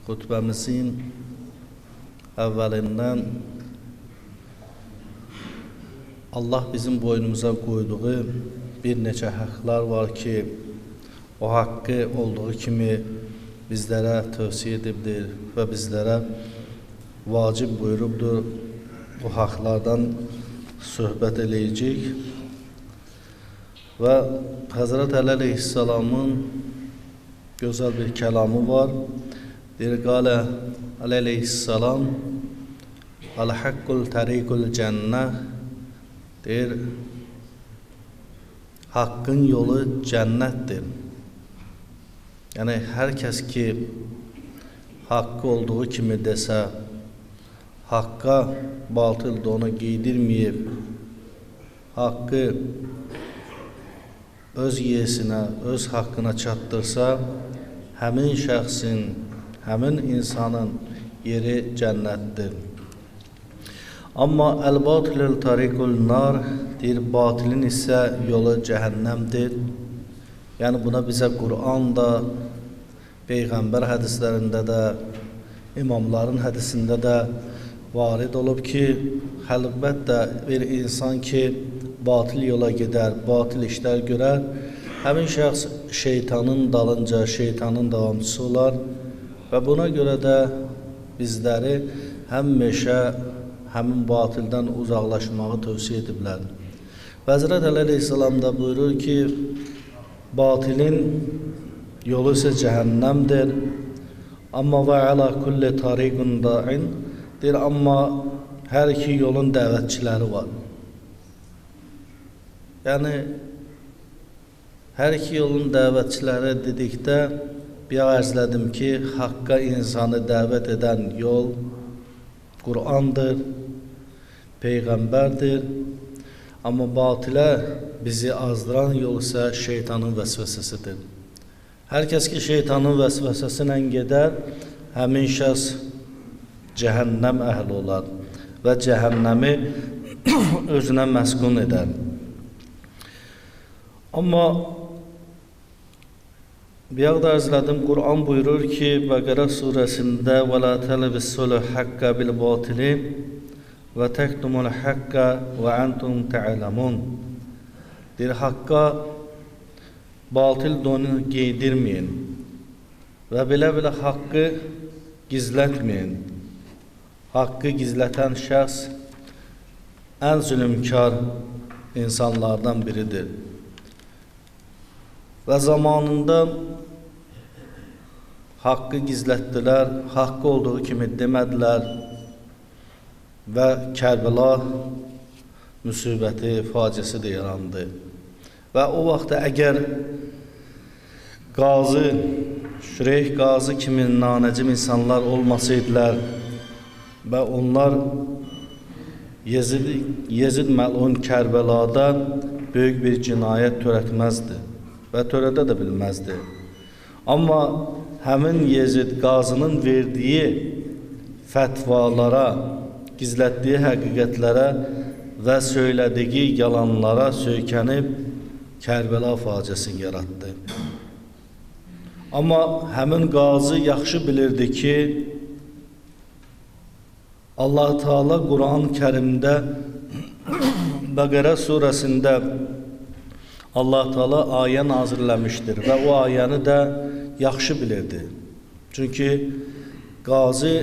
xutbəmizin əvvəlindən Allah bizim boynumuza qoyduğu bir neçə haqqlar var ki, o haqqı olduğu kimi bizlərə tövsiyə edibdir və bizlərə vacib buyurubdur. Bu haqqlardan söhbət eləyəcək və Həzrət Əli əleyhissalamın gözəl bir kəlamı var. Deyir, qalə Əli əleyhissalam Əl-haqqul təriqul cənnə, deyir, haqqın yolu cənnətdir. Yəni, hər kəs ki, haqqı olduğu kimi desə, haqqa batıl da onu giydirməyib, haqqı öz yesinə, öz haqqına çatdırsa, həmin şəxsin, həmin insanın yeri cənnətdir. Amma əl-batilül tariqul nar, deyir, batilin isə yolu cəhənnəmdir. Yəni, buna bizə Qur'an da, Peyğəmbər hədislərində də, imamların hədisində də varid olub ki, əlbəttə bir insan ki, batil yola gedər, batil işlər görər, həmin şəxs şeytanın dalınca, şeytanın davamçısı olar və buna görə də bizləri həmişə həmin batildən uzaqlaşmağı tövsiyə ediblər. Həzrət Əli əleyhissalam da buyurur ki, batilin yolu isə cəhənnəmdir. Amma və alə kulli tariqun da'in, deyir, amma hər iki yolun dəvətçiləri var. Yəni, hər iki yolun dəvətçiləri dedikdə, bir ərzlədim ki, haqqa insanı dəvət edən yol Qur'andır, Peyğəmbərdir. Amma batilə bizi azdıran yol isə şeytanın vəsvəsəsidir. Hər kəs ki, şeytanın vəsvəsəsi ilə gedər, həmin şəxs cəhənnəm əhli olar və cəhənnəmi özünə məskun edər. Amma bir yaqda əzlədim, Qur'an buyurur ki, Bəqərə surəsində وَلَا تَلْبِسُوا الْحَقَّ بِالْبَاطِلِ وَتَكْتُمُوا الْحَقَّ وَأَنْتُمْ تَعْلَمُونَ, deyir, haqqa batil donu giydirməyin və belə haqqı gizlətməyin. Haqqı gizlətən şəxs ən zülümkar insanlardan biridir. Və zamanında haqqı gizlətdilər, haqqı olduğu kimi demədilər və Kərbəla müsibəti, faciəsi də yarandı. Və o vaxtda əgər qazı, Şüreyh qazı kimi nanəcim insanlar olmasaydılar və onlar Yezid məlun Kərbəlada böyük bir cinayət törətməzdi və törədə də bilməzdi. Amma həmin Yezid qazının verdiyi fətvalara, gizlətdiyi həqiqətlərə və söylədiyi yalanlara söykənib Kərbəla faciəsini yaratdı. Amma həmin qazı yaxşı bilirdi ki, Allah Teala Quran-ı Kərimdə Bəqərə surəsində Allah Teala ayə nazirləmişdir və o ayəni də yaxşı bilirdi. Çünki qazi,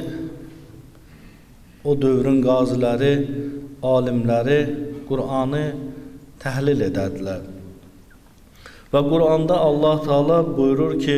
o dövrün qaziləri, alimləri Qur'anı təhlil edədilər. Və Qur'anda Allah Teala buyurur ki,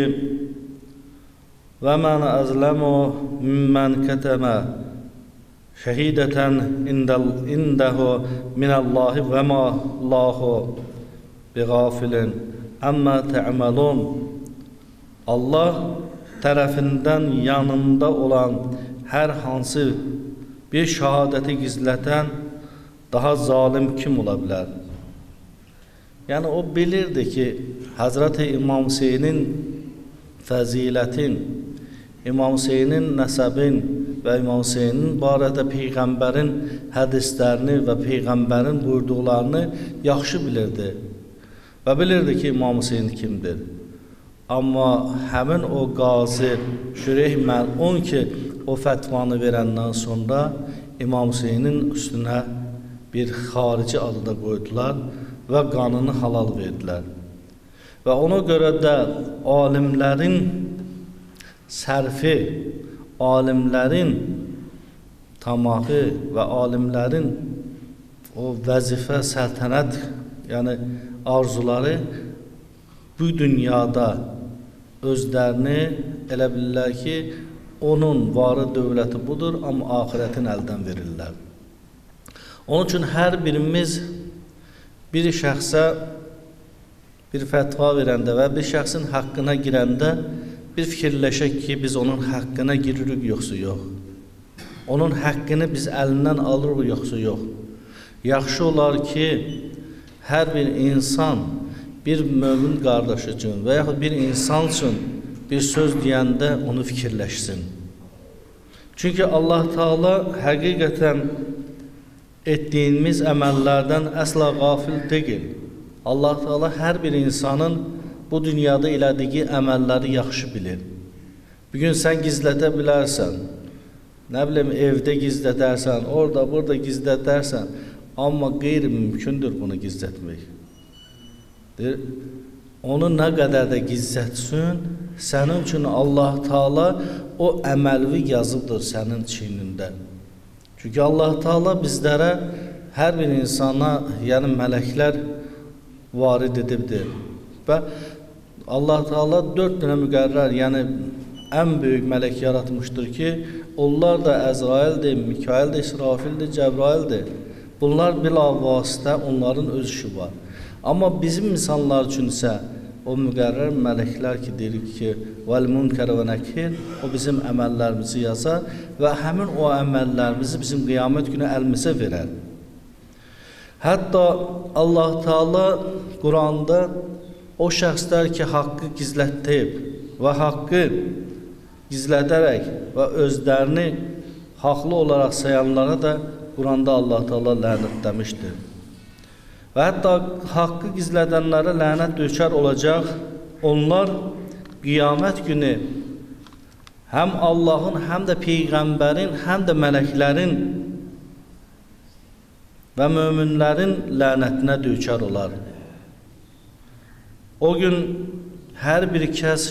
və mən əzləmu mimmən kətəmə şəhidətən indəhu minəllahi və ma Allahu biğafilin əmmə tə'məlun. Allah tərəfindən yanında olan hər hansı bir şəhadəti gizlətən daha zalim kim ola bilər? Yəni, o bilirdi ki, Həzrəti İmam Hüseynin fəzilətin, İmam Hüseynin nəsəbin və İmam Hüseynin barədə Peyğəmbərin hədislərini və Peyğəmbərin buyurduqlarını yaxşı bilirdi. Və bilirdi ki, İmam Hüseyin kimdir. Amma həmin o qazi Şüreyh Məlun ki, o fətvanı verəndən sonra İmam Hüseynin üstünə bir xarici adı da qoydular və qanını halal verdilər. Və ona görə də alimlərin sərfi, alimlərin tamağı və alimlərin o vəzifə, səltənət, yəni arzuları bu dünyada özlərini elə bilirlər ki, onun varı dövləti budur, amma axirətin əldən verirlər. Onun üçün hər birimiz bir şəxsə bir fətva verəndə və bir şəxsin haqqına girəndə bir fikirləşək ki, biz onun haqqına giririk, yoxsa yox. Onun haqqını biz əlindən alırıq, yoxsa yox. Yaxşı olar ki, hər bir insan bir mömin qardaşı üçün və yaxud bir insan üçün bir söz deyəndə onu fikirləşsin. Çünki Allah Taala həqiqətən etdiyimiz əməllərdən əsla qafil deyil. Allah Taala hər bir insanın bu dünyada elədiyi əməlləri yaxşı bilir. Bugün sən gizlədə bilərsən, nə bilim evdə gizlədərsən, orada, burada gizlədərsən, amma qeyri-mümkündür bunu gizlətmək. Onu nə qədər də gizlətsin, sənin üçün Allah Taala o əməlvi yazıbdır sənin çiynində. Çünki Allah Taala bizlərə, hər bir insana, yəni mələklər varid edibdir. Və Allah Taala 4 dənə müqərrər, yəni ən böyük mələk yaratmışdır ki, onlar da Əzraildir, Mikaildir, İsrafildir, Cəbraildir. Bunlar bilavasitə onların öz işi var. Amma bizim insanlar üçün isə o müqərrər mələklər ki, deyirik ki, vəl-münkər və nəkir, o bizim əməllərimizi yazar və həmin o əməllərimizi bizim qiyamət günü əlimizə verər. Hətta Allah Taala Quranda o şəxslər ki, haqqı gizlətdib və haqqı gizlədərək və özlərini haqlı olaraq sayanlara da Quranda Allah Taala lənətləmişdir. Və hətta haqqı gizlədənlərə lənət düşər olacaq. Onlar qiyamət günü həm Allahın, həm də Peyğəmbərin, həm də mələklərin və möminlərin lənətinə düşər olar. O gün hər bir kəs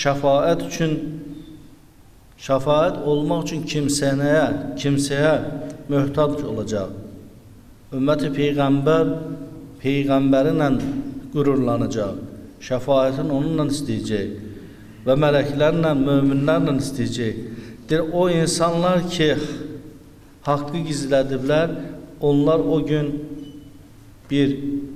şəfaət olmaq üçün kimsəyə möhtac olacaq. Ümməti Peyğəmbərlə qürurlanacaq, şəfaətin onunla istəyəcək və mələklərlə, möminlərlə istəyəcək. O insanlar ki, haqqı gizlədiblər, onlar o gün bir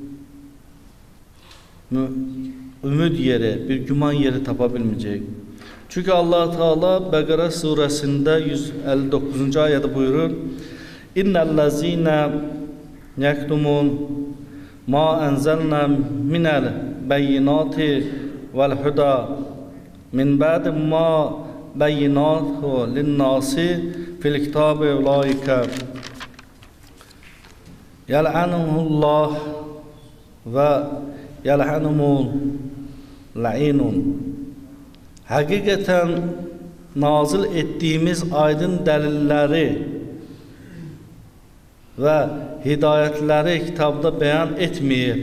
ümid yeri, bir güman yeri tapa bilməyəcək. Çünki Allah Teala Bəqərə surəsində 159-cu ayədə buyurur: İnnellezîne yektumun ma enzelna minel beyinati vel huda min ba'di ma beyinatu linnâsi fil kitâbi ulaike yel'anuhullah ve yel'anumul la'inun. Həqiqətən nazil etdiyimiz aydın dəlilləri və hidayətləri kitabda bəyan etməyib.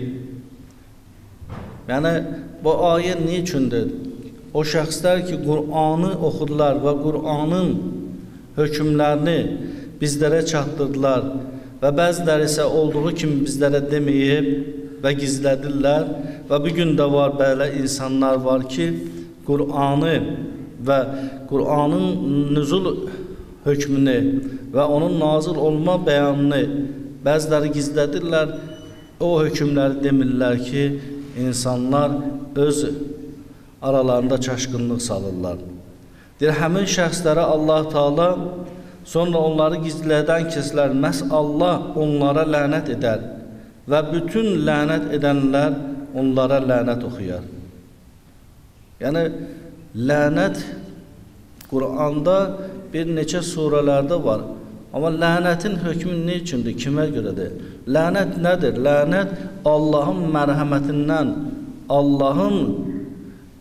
Yəni, bu ayə niçündür? O şəxslər ki, Qur'anı oxudular və Qur'anın hökmlərini bizlərə çatdırdılar və bəziləri isə olduğu kimi bizlərə deməyib və gizlədirlər və bugün də var belə insanlar var ki, Qur'anı və Qur'anın nüzul hökmünü və onun nazil olma bəyanını bəziləri gizlədirlər, o hökmləri demirlər ki, insanlar öz aralarında çaşqınlıq salırlar. Həmin şəxslərə Allah Teala sonra onları gizlədən kəslər, məhz Allah onlara lənət edər və bütün lənət edənlər onlara lənət oxuyar. Yəni, lənət Qur'anda bir neçə surələrdə var. Amma lənətin hökmü nə üçündür? Kimə görədir? Lənət nədir? Lənət Allahın mərhəmətindən, Allahın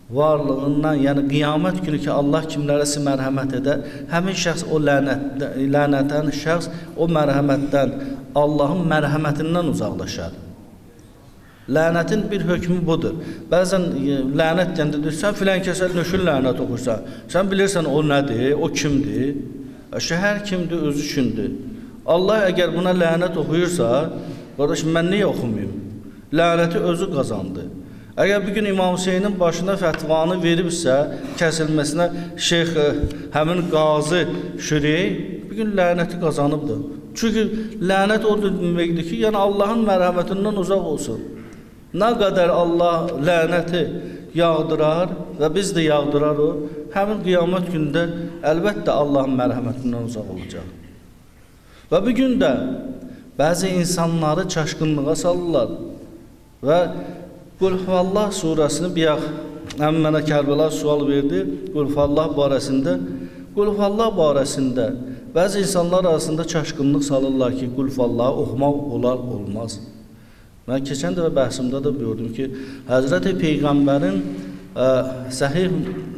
varlığından, yəni qiyamət günü ki, Allah kimlərəsə mərhəmət edər, həmin şəxs o lənətən şəxs o mərhəmətdən, Allahın mərhəmətindən uzaqlaşar. Lənətin bir hökmü budur. Bəzən lənət deyəndə deyir, sən filan kəsə nöşün lənət oxursan, sən bilirsən o nədir, o kimdir? Şəhər kimdir, özü üçündür. Allah əgər buna lənət oxuyursa, qardaş, mən niyə oxumayım? Lənəti özü qazandı. Əgər bir gün İmam Hüseynin başına fətvanı veribsə, kəsilməsinə şeyx, həmin qazı Şüreyh, bir gün lənəti qazanıbdır. Çünki lənət o deməkdir ki, yəni Allahın mərhəmətindən uzaq olsun. Nə qədər Allah lənəti yağdırar və biz də yağdırar o, həmin qiyamət gündə əlbəttə Allahın mərhəmətindən uzaq olacaq. Və bir gün də bəzi insanları çaşqınlığa salırlar və Qul-Huvallah surəsini mənə Kərbəla sual verdi, Qul-Huvallah barəsində. Qul-Huvallah barəsində bəzi insanlar arasında çaşqınlıq salırlar ki, Qul-Huvallah oxumaq olar, olmaz. Mən keçən dəfə bəhsimdə də gördüm ki, Həzrəti Peyğəmbərin Səhih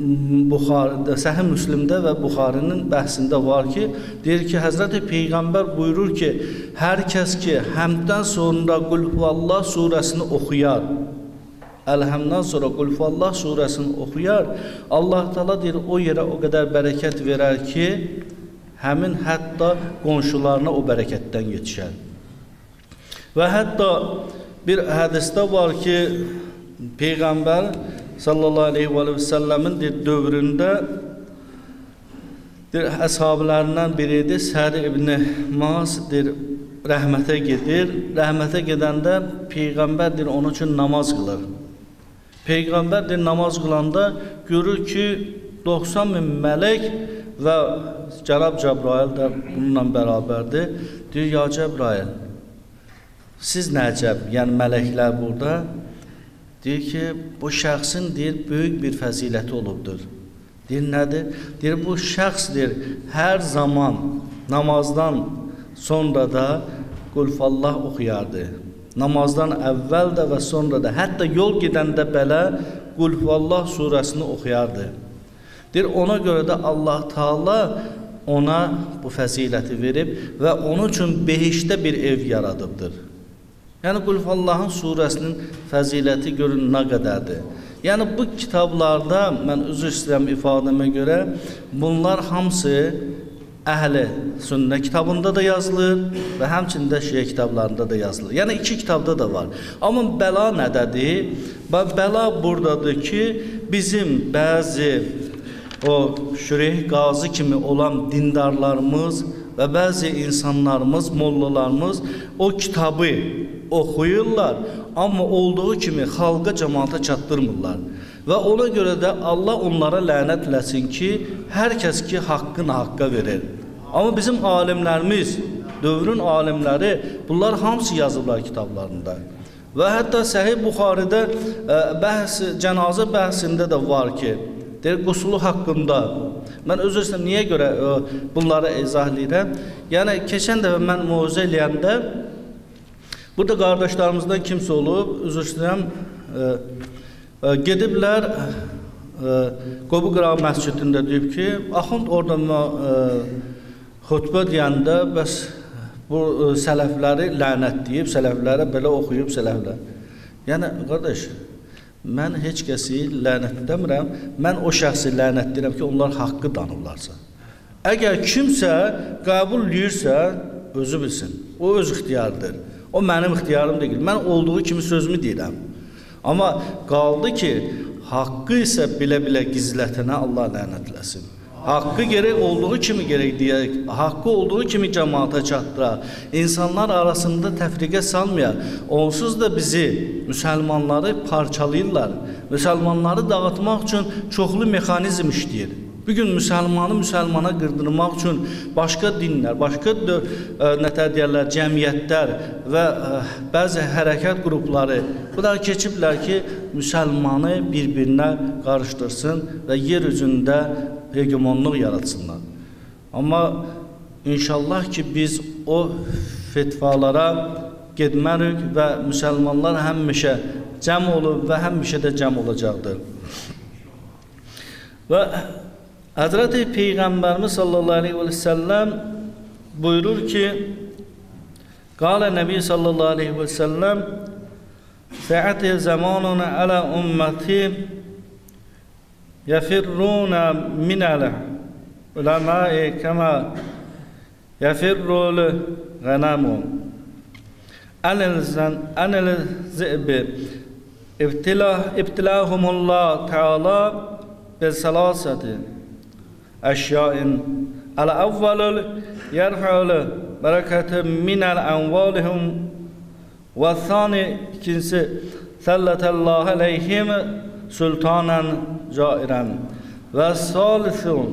Müslimdə və Buxarinin bəhsində var ki, deyir ki, Həzrəti Peyğəmbər buyurur ki, hər kəs ki, həmdən sonra Qul-Huvallah surəsini oxuyar, Əlhəmdən sonra Qul-Huvallah surəsini oxuyar, Allah Teala deyir, o yerə o qədər bərəkət verər ki, həmin hətta qonşularına o bərəkətdən yetişər. Və hətta bir hədisdə var ki, Peyğəmbər sallallahu aleyhi və səlləmin dövründə əshablarından biridir, Səd ibn Mas rəhmətə gedir. Rəhmətə gedəndə Peyğəmbər onun üçün namaz qılır. Peyğəmbər namaz qılanda görür ki, 90.000 mələk və Cənab Cəbrail də bununla bərabərdir. Deyir, ya Cəbrail, siz nəcəb, yəni mələklər burada, deyir ki, bu şəxsin böyük bir fəziləti olubdur. Deyir, nədir? Deyir, bu şəxsdir, hər zaman namazdan sonra da Qul-Huvallah oxuyardı. Namazdan əvvəl də və sonra da, hətta yol gedəndə belə Qul-Huvallah surəsini oxuyardı. Deyir, ona görə də Allah Teala ona bu fəziləti verib və onun üçün behişdə bir ev yaradıbdır. Yəni, Qul-Huvallahu surəsinin fəziləti görün nə qədərdir. Yəni, bu kitablarda, mən üzr istəyirəm ifadəmə görə, bunlar hamısı Əhl-i Sünnə kitabında da yazılır və həmçində Şiə kitablarında da yazılır. Yəni, iki kitabda da var. Amma bəla nədədir? Bəla buradadır ki, bizim bəzi o Şüreyh qazı kimi olan dindarlarımız və bəzi insanlarımız, mollalarımız o kitabı oxuyurlar, amma olduğu kimi xalqa, cəmaata çatdırmırlar. Və ona görə də Allah onlara lənət eləsin ki, hər kəs ki, haqqını haqqa verir. Amma bizim alimlərimiz, dövrün alimləri, bunlar hamısı yazıblar kitablarında. Və hətta Səhih Buxaridə cənazə bəhsində də var ki, deyir, qusulu haqqında, mən özür istəyirəm, niyə görə bunları izah edirəm? Yəni, keçən dəfə mən mövzə eləyəndə, burada qardaşlarımızdan kimsə olub, özür istəyirəm, gediblər Qobu-Qıra məscidində deyib ki, Axund orada xutbə deyəndə bəs bu sələfləri lənət deyib, sələflərə belə oxuyub sələflər. Yəni, qardaş, mən heç kəsi lənət demirəm, mən o şəxsi lənət deyirəm ki, onlar haqqı danırlarsa. Əgər kimsə qəbul edirsə, özü bilsin, o öz ixtiyarıdır. O mənim ixtiyarım deyil, mən olduğu kimi sözümü deyirəm. Amma qaldı ki, haqqı isə bilə-bilə gizlətənə Allah lənətləsin. Haqqı gərək olduğu kimi gərək deyək, haqqı olduğu kimi cəmaata çatdırar, insanlar arasında təfriqə salmayar. Onsuz da bizi, müsəlmanları parçalayırlar. Müsəlmanları dağıtmaq üçün çoxlu mexanizm işləyir. Bugün müsəlmanı müsəlmana qırdırmaq üçün başqa dinlər, başqa cəmiyyətlər və bəzi hərəkət qrupları bunlar keçiblər ki, müsəlmanı bir-birinə qarışdırsın və yer üzündə hegemonluq yaratsınlar. Amma inşallah ki, biz o fetvalara getmərik və müsəlmanlar həmişə cəm olub və həmişə də cəm olacaqdır. Və Hazreti Peyğəmbərimiz sallallahu aleyhi və səlləm buyurur ki, Qala Nəbi sallallahu aleyhi və səlləm Sə'ati zamanuna alə ümmeti yefirruna minələ uləmai kəmə yefirrul gənəmu anil zi'bi ibtilahumullah Teala bisalasati əşyain əl-əvvəlül yerfə'ül bereketi minəl envalihum və thani ikincisi sallallahu aleyhim sultanan cairan və salisun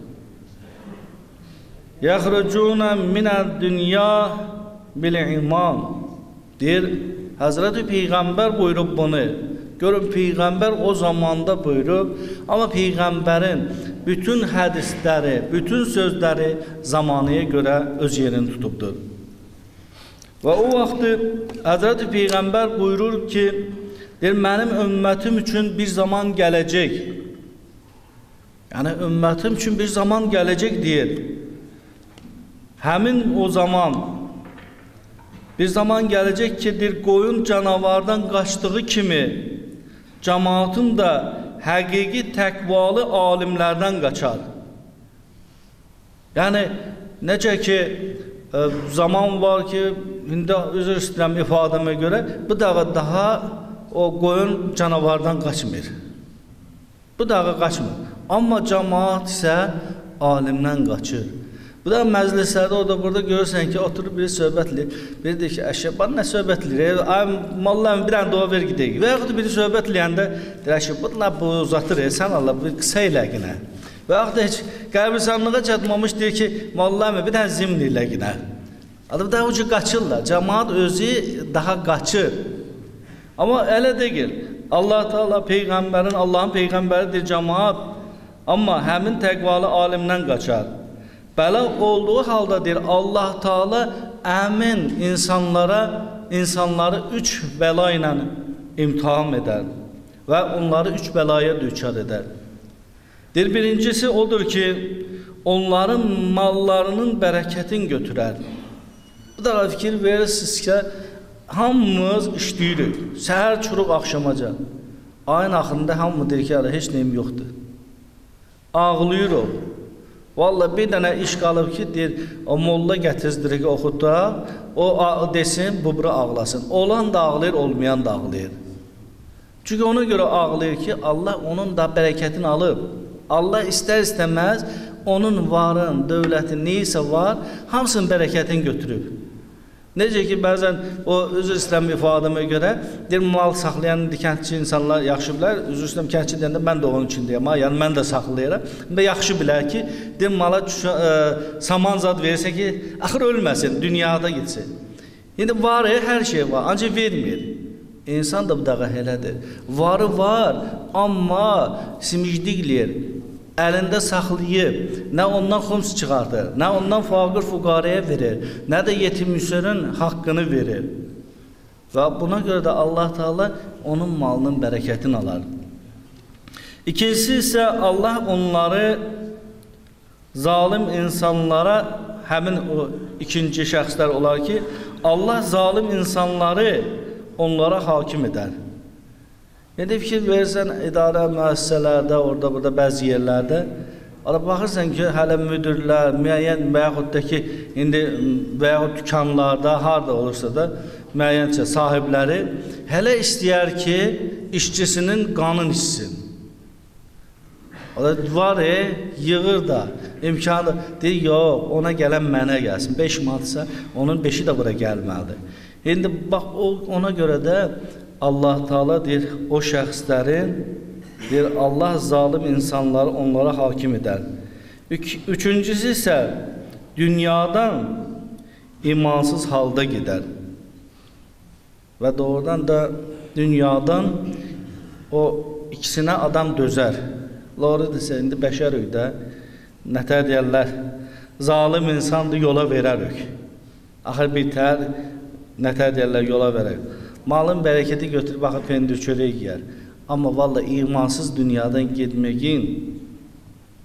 yəxrucuna minəl dünya bil iman deyir. Hazreti Peyğəmbər buyurub bunu. Görün, Peyğəmbər o zamanda buyurub, amma Peyğəmbərin bütün hədisləri, bütün sözləri zamanıya görə öz yerini tutubdur. Və o vaxtı Hazreti Peyğəmbər buyurur ki, deyir, mənim ümmətim üçün bir zaman gələcək. Yəni, ümmətim üçün bir zaman gələcək deyir. Həmin o zaman bir zaman gələcək ki, deyir, qoyun canavardan qaçdığı kimi cəmaatım da həqiqi təqvalı alimlərdən qaçar. Yəni, necə ki, zaman var ki, indi üzr istəyirəm ifadəmə görə, bu dağı daha o qoyun canavardan qaçmır. Bu dağı qaçmır. Amma cəmaat isə alimdən qaçır. Bu da məclislərdə orada burada görürsən ki, oturub biri söhbətlir. Biri deyir ki, əşəbban nə söhbətlir? Ay, mallarım bir ən dua ver gidək. Və yaxud biri söhbətləyəndə deyir, əşəbban bu uzatır, sən Allah, bir qısa iləqinə. Və yaxud da heç qəbristanlığa çatmamış deyir ki, mallarım bir ən zimn iləqinə. Adı daha ucu qaçırlar. Cəmaat özü daha qaçır. Amma elə deyil. Allah Teala Peyğəmbərin, Allahın Peyğəmbəridir cəmaat. Amma həmin təqvalı alimdən qaçar. Belə olduğu halda deyir, Allah Teala əmin insanları 3 bəla ilə imtihan edər və onları 3 bəlaya düçar edər. Deyir, birincisi odur ki, onların mallarının bərəkətin götürər. Bu da fikir verirsiniz ki, hamımız işləyirik, səhər çuruq axşamaca. Ayın axırında hamı deyir ki, heç neyim yoxdur. Ağlayır o. Vallahi bir dənə iş qalıb ki, deyir, o molla gətirdirir ki, oxutaq, o desin, bu bura ağlasın. Olan da ağlayır, olmayan da ağlayır. Çünki ona görə ağlayır ki, Allah onun da bərəkətini alıb. Allah istər-istəməz onun varın, dövlətin, neysə var, hamısının bərəkətini götürüb. Necə ki, bəzən o üzr istəyirəm ifadəmə görə, deyir, mal saxlayan kəndçi insanlar yaxşı bilər, üzr istəyirəm kəndçi deyəndə mən də onun üçün deyəm, yəni mən də saxlayıram. Və yaxşı bilər ki, deyir, mala saman zad verirsə ki, axır ölməsin, dünyada gitsin. İndi varı, hər şey var, ancaq vermir. İnsan da bu dağa elədir. Varı var, amma simicdiqləyir. Əlində saxlayıb, nə ondan xums çıxardır, nə ondan faqir fuqaraya verir, nə də yetim-müsərin haqqını verir. Və buna görə də Allah Teala onun malının bərəkətini alar. İkincisi isə Allah onları zalim insanlara, həmin o ikinci şəxslər olar ki, Allah zalim insanları onlara hakim edər. İndi fikir verirsən, idarə müəssisələrdə, orada, burada, bəzi yerlərdə, baxırsan ki, hələ müdürlər, müəyyən və yaxud da ki, indi və yaxud dükanlarda, harada olursa da, müəyyəncə sahibləri hələ istəyər ki, işçisinin qanın içsin. Var, yığır da, imkanı, deyir, yox, ona gələn mənə gəlsin, 5 manatsa, onun 5-i də bura gəlməlidir. İndi, bax, ona görə də, Allah Teala deyir, o şəxslərin, deyir, Allah zalim insanları onlara hakim edər. Üçüncüsü isə dünyadan imansız halda gedər. Və doğrudan da dünyadan o ikisinə adam dözər. Doğrudirsə, indi bəşərik də, nətər deyərlər, zalim insandır, yola verərik. Axır bitər, nətər deyərlər, yola verərik. Malın bərəkəti götürüb, baxıb pendir çörək yiyər. Amma valla imansız dünyadan getməyin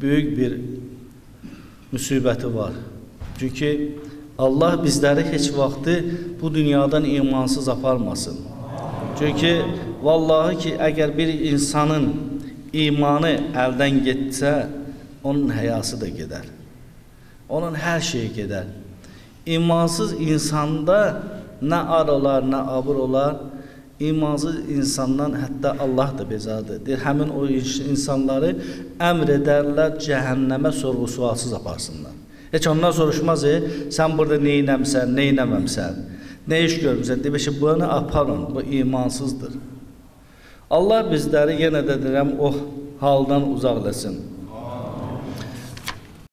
böyük bir müsibəti var. Çünki Allah bizləri heç vaxtı bu dünyadan imansız aparmasın. Çünki vallahi ki, əgər bir insanın imanı əldən getsə, onun həyası da gedər. Onun hər şeyi gedər. İmansız insanda nə ar olar, nə abır olar. İmansız insandan hətta Allah da bezadır. Deyir, həmin o insanları əmr edərlər cəhənnəmə sorğu-sualsız aparsınlar. Heç ondan soruşmaz, sən burada neynəmsən, neynəməmsən, nə iş görmüsən, demək ki, bunu aparın, bu imansızdır. Allah bizləri yenə də deyirəm, o haldan uzaq eləsin.